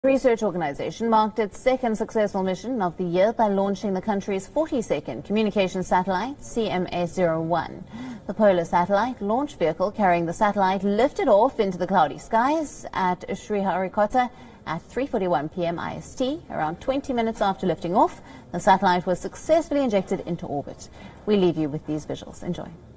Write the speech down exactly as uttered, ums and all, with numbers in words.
Research organization marked its second successful mission of the year by launching the country's forty-second communication satellite, C M S zero one. The polar satellite launch vehicle carrying the satellite lifted off into the cloudy skies at Sriharikota at three forty-one p m I S T. Around twenty minutes after lifting off, the satellite was successfully injected into orbit. We leave you with these visuals. Enjoy.